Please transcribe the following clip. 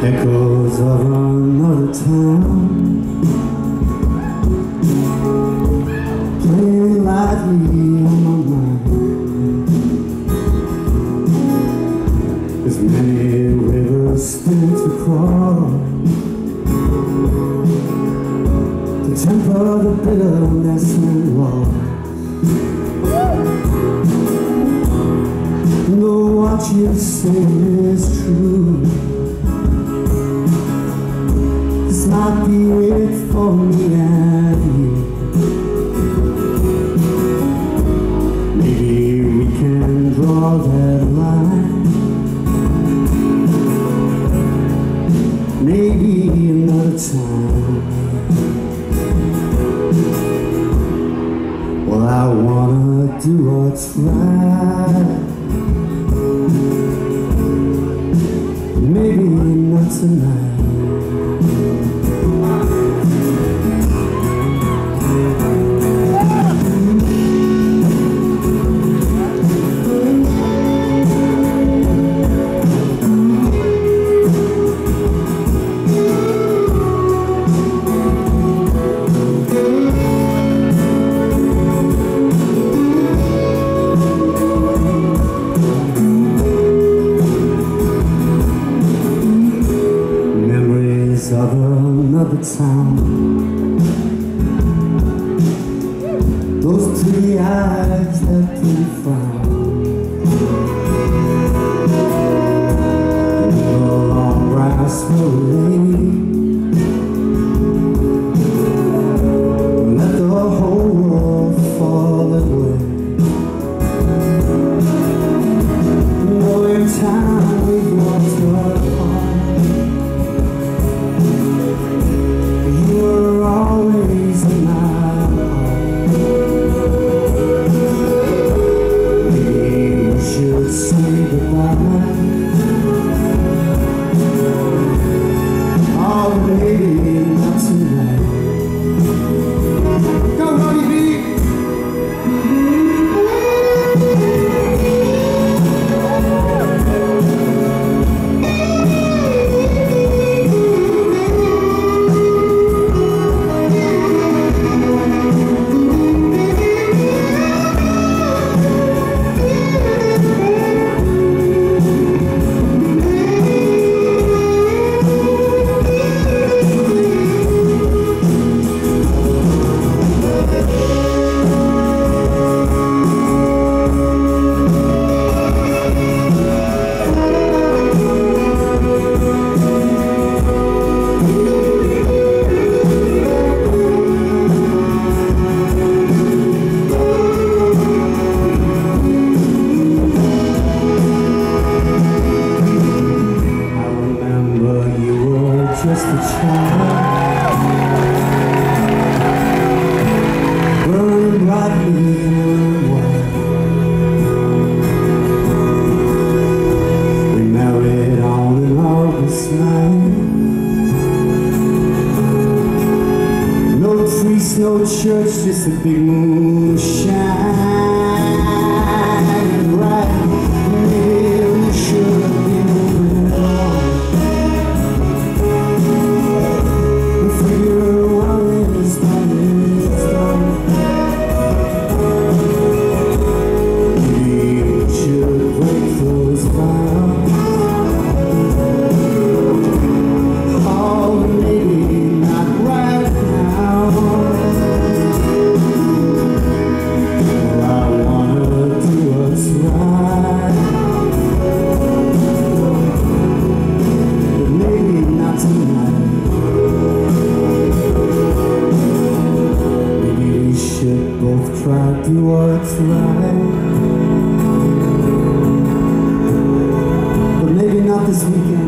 Echoes of another town playing lightly on my mind. There's many rivers still to cross to temper the bitterness and loss. Know what you say is true. This might be it for me and you. Maybe we can draw that line. Maybe another time. Well, I wanna do what's right. Maybe not tonight. Of another town, those pretty eyes that can frown, the long grass will lay. Let the whole world fall away. No, in time we've lost our heart. Always in my heart. Maybe we should say goodbye. Oh, maybe not tonight. Go, Ronnie B! Just a child, burning brightly and white. We married on an August night. No priest, no church, just a big moon shining bright. Maybe we should have been moving on. Both try to do what's right, but maybe not this weekend.